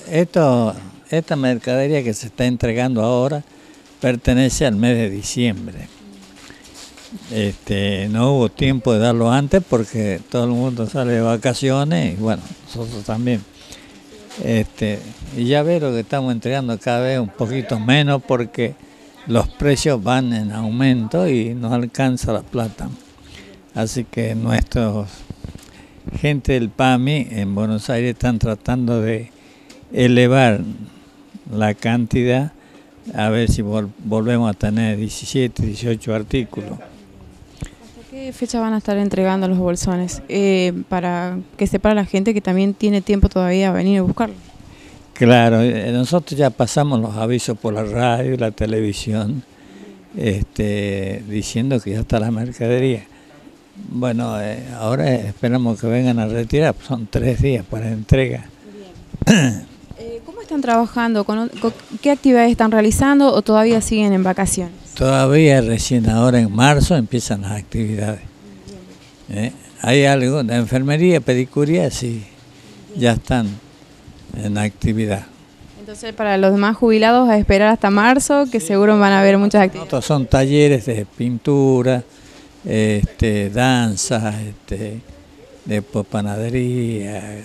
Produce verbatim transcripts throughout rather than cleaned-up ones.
esto, esta mercadería que se está entregando ahora pertenece al mes de diciembre. Este, no hubo tiempo de darlo antes porque todo el mundo sale de vacaciones y bueno, nosotros también. Este, y ya ve lo que estamos entregando cada vez un poquito menos porque los precios van en aumento y no alcanza la plata. Así que nuestros gente del P A M I en Buenos Aires están tratando de elevar la cantidad a ver si vol volvemos a tener diecisiete, dieciocho artículos. ¿Hasta qué fecha van a estar entregando los bolsones? Eh, para que sepa la gente que también tiene tiempo todavía a venir a buscarlo. Claro, nosotros ya pasamos los avisos por la radio y la televisión, este, diciendo que ya está la mercadería. Bueno, eh, ahora esperamos que vengan a retirar, son tres días para entrega. Eh, ¿Cómo están trabajando? ¿Con, con, ¿Qué actividades están realizando o todavía siguen en vacaciones? Todavía recién ahora en marzo empiezan las actividades. ¿Eh? Hay algo, la enfermería, pedicuría, sí, ya están en actividad. Entonces para los demás jubilados a esperar hasta marzo, que sí, seguro van a haber muchas actividades. Otros son talleres de pintura, este, danza, este, de panadería,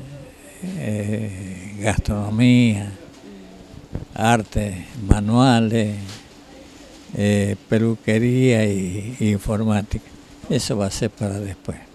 eh, gastronomía, artes manuales, eh, peluquería y, y informática. Eso va a ser para después.